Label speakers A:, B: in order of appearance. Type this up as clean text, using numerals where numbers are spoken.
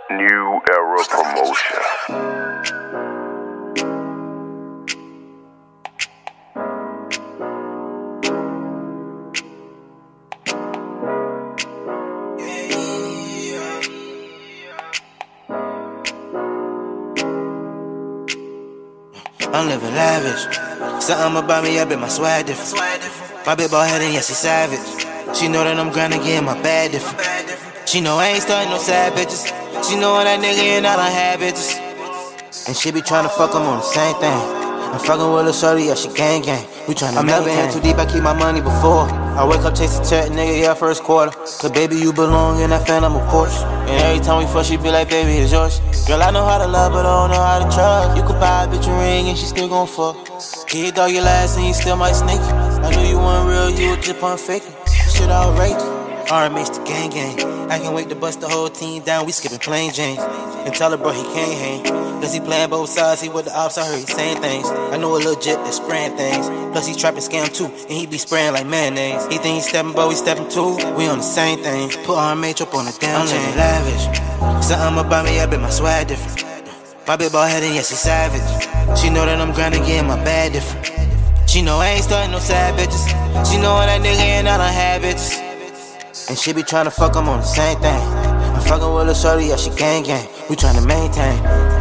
A: New Era Promotion.
B: I'm living lavish. Something about me, I bet my swag different. My big ball head and yes, she savage. She know that I'm grinding, getting my bag different. She know I ain't starting no sad bitches. She know that nigga and I done had bitches. And she be tryna fuck, I'm on the same thing. I'm fucking with a shorty, yeah, she gang gang. We tryna I'm never in too deep, I keep my money before. I wake up chasing check, nigga, yeah, first quarter. Cause baby, you belong in that phantom, of course. And every time we fuck, she be like, baby, it's yours. Girl, I know how to love, but I don't know how to trust. You could buy a bitch a ring and she still gon' fuck. Can you dog your last and you still might sneak it? I knew you weren't real, you was just on faking. Shit outrageous. RMH the gang gang. I can't wait to bust the whole team down, we skipping plain James. And tell her bro he can't hang, cause he playing both sides, he with the ops, I heard he saying things. I know a little jit that's spraying things. Plus he trapping scam too, and he be spraying like mayonnaise. He think he stepping, but we stepping too, we on the same thing. Put RMH up on the damn chain. I'm living lavish. Something about me, I bet my swag different. My big ball head and yes, she savage. She know that I'm grinding, getting my bag different. She know I ain't starting no sad bitches. She know that nigga and I done had bitches. And she be tryna fuck, I'm on the same thing. I'm fucking with a shorty, yeah, she gang gang. We tryna maintain.